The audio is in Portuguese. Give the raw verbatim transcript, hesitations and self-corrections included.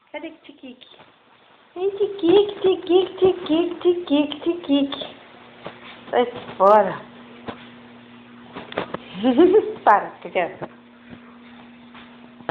Cadê Tiquique? Vem, Tiquique, Tiquique, Tiquique, Tiquique, Tiquique. Sai fora. Para, criança.